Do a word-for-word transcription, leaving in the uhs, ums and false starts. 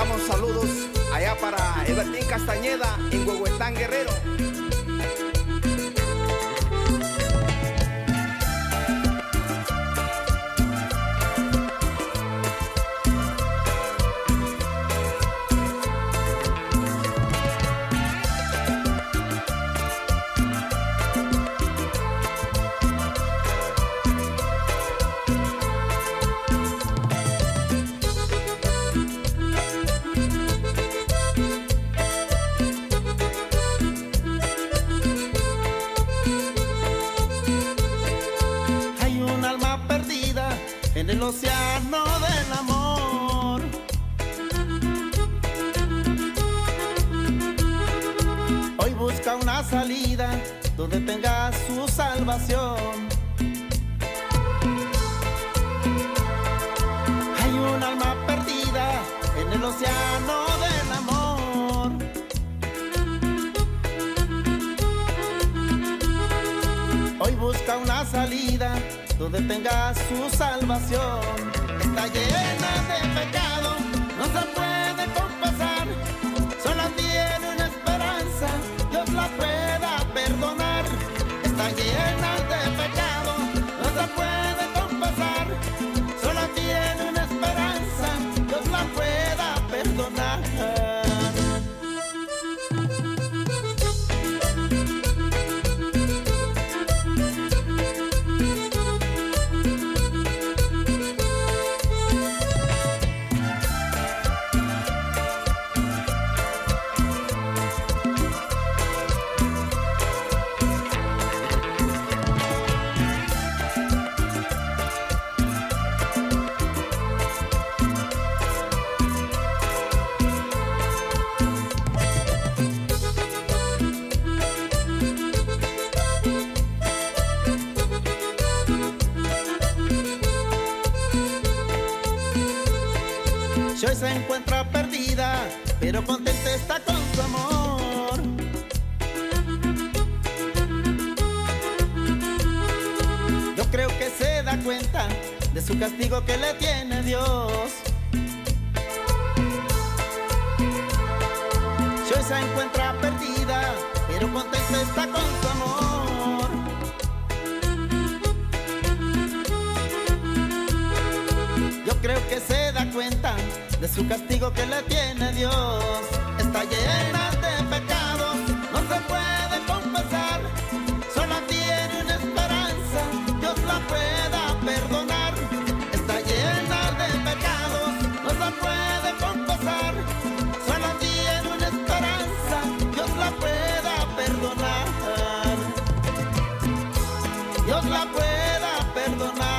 Mandamos saludos allá para Evertín Castañeda en Huehuetán, Guerrero. En el océano del amor, hoy busca una salida donde tenga su salvación. Hay un alma perdida en el océano del amor. Hoy busca una salida donde tenga su salvación. Está llena de pecado, no se puede confesar, solo tiene una esperanza, Dios la pueda perdonar. Está llena de pecado, no se puede confesar, solo tiene una esperanza, Dios la pueda perdonar. Si hoy se encuentra perdida, pero contenta está con su amor. Yo creo que se da cuenta de su castigo que le tiene Dios. Si hoy se encuentra perdida, pero contenta está con su amor. Yo creo que se da cuenta de su castigo que le tiene Dios. Está llena de pecados, no se puede confesar, solo tiene una esperanza, Dios la pueda perdonar. Está llena de pecados, no se puede confesar, solo tiene una esperanza, Dios la pueda perdonar. Dios la pueda perdonar.